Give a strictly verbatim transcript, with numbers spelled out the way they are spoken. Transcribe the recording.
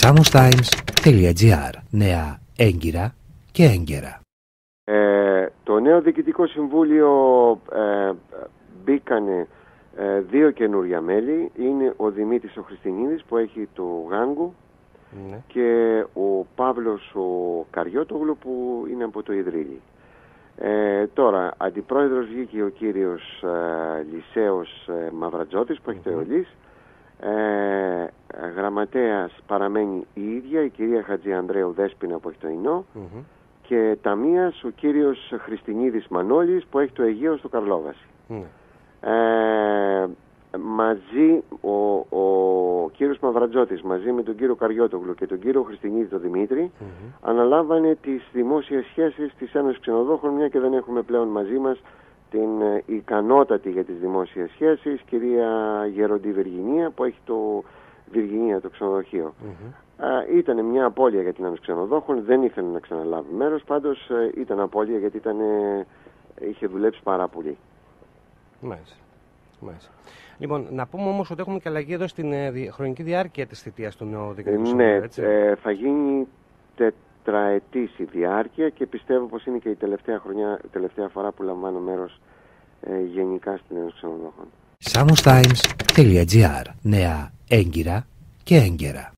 samustimes.gr. Νέα έγκυρα και έγκαιρα. Ε, το νέο Διοικητικό Συμβούλιο ε, μπήκανε ε, δύο καινούρια μέλη. Είναι ο Δημήτρης ο Χριστινίδης που έχει το Γάγκου, ναι, και ο Παύλος ο Καριώτογλου που είναι από το Ιδρύλι. Ε, τώρα, αντιπρόεδρος βγήκε ο κύριος ε, Λυσέος ε, Μαυρατζώτης που έχει το ΕΟΛΙΣ. Ε, γραμματέας παραμένει η ίδια, η κυρία Χατζιανδρέου Δέσποινα που έχει το ΙΝΟ, mm-hmm. και ταμείας ο κύριος Χριστινίδης Μανώλης που έχει το Αιγαίο στο Καρλόβαση. Mm. Ε, μαζί ο, ο κύριος Μαυρατζώτης μαζί με τον κύριο Καριώτογλου και τον κύριο Χριστινίδη τον Δημήτρη mm-hmm. αναλάβανε τις δημόσιες σχέσεις της Ένωσης Ξενοδόχων, μια και δεν έχουμε πλέον μαζί μας την ε, ικανότατη για τις δημόσιες σχέσεις κυρία Γεροντή Βυργινία που έχει το Βυργινία το ξενοδοχείο. Mm-hmm. Ε, ήταν μια απώλεια για την Ένωση Ξενοδόχων, δεν ήθελε να ξαναλάβει μέρος, πάντως ε, ήταν απώλεια γιατί ήταν, ε, είχε δουλέψει πάρα πολύ. Μάλιστα. Μάλιστα. Λοιπόν, να πούμε όμως ότι έχουμε και αλλαγή εδώ στην ε, δι, χρονική διάρκεια της θητείας του νέου Διοικητικού Συμβουλίου. Ναι, ε, θα γίνει τετραετής η διάρκεια και πιστεύω πως είναι και η τελευταία, χρονιά, τελευταία φορά που λαμβάνω μέρος ε, γενικά στην Ένωση Ξενοδόχων. samustimes.gr. Νέα έγκυρα και έγκαιρα.